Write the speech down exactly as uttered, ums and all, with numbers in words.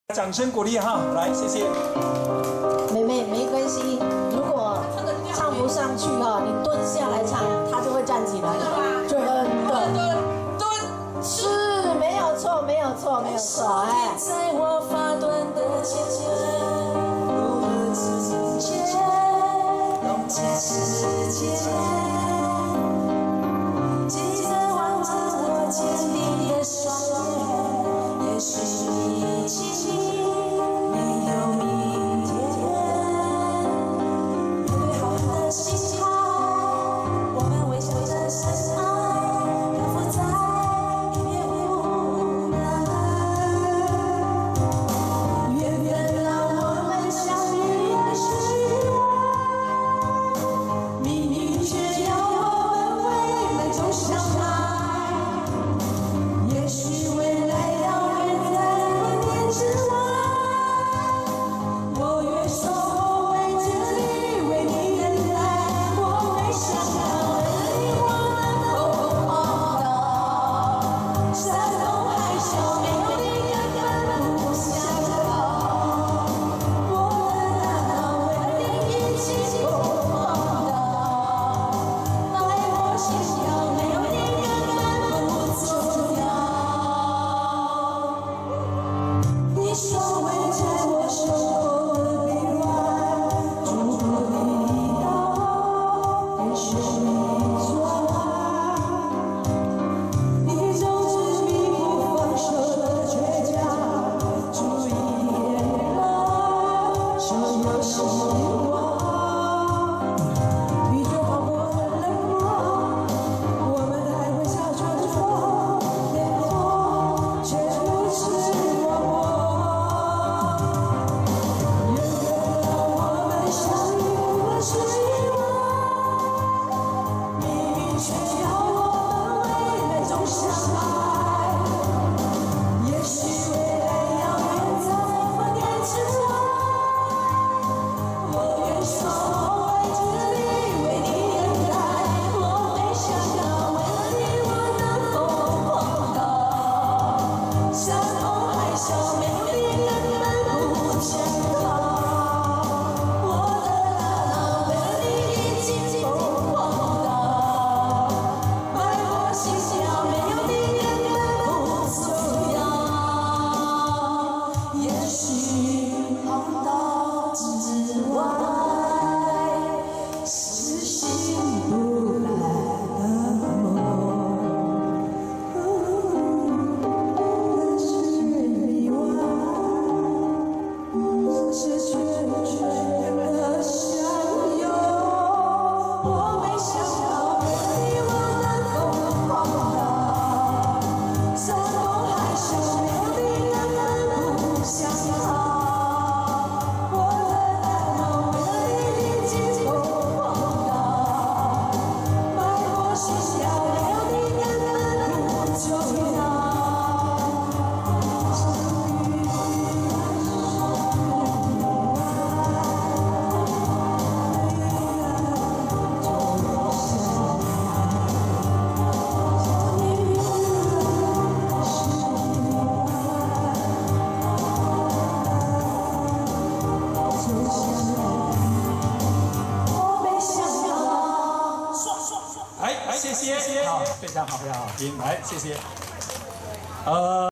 掌声鼓励哈，来，谢谢。 妹妹没关系，如果唱不上去哈，你蹲下来唱，他就会站起来。就很对，蹲是没有错，没有错，没有错，哎。在我发端的季节，如何之间，溶解世界，记得望着我坚定的双眼，也许一起。 谢谢，好，非常好，非常好听，来，谢谢，呃。